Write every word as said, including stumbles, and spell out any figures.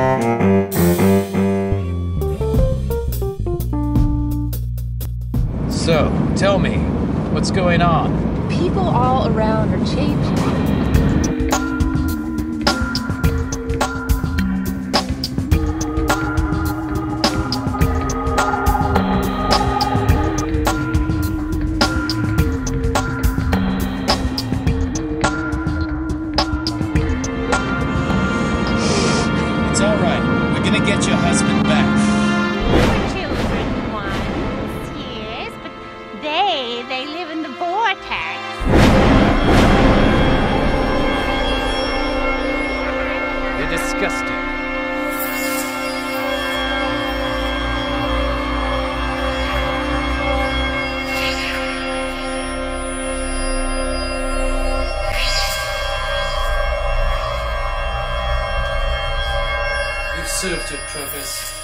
So, tell me, what's going on? People all around are changing. It's all right. We're gonna get your husband back. Children once, yes, but they, they live in the vortex. You're disgusting. You've served your purpose.